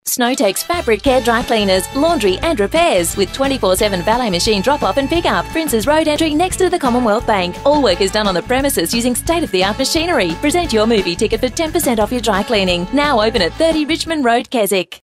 Snowtex Fabric Care Dry Cleaners, Laundry and Repairs with 24/7 valet machine drop-off and pick-up. Princes Road entry next to the Commonwealth Bank. All work is done on the premises using state-of-the-art machinery. Present your movie ticket for 10% off your dry cleaning. Now open at 30 Richmond Road, Keswick.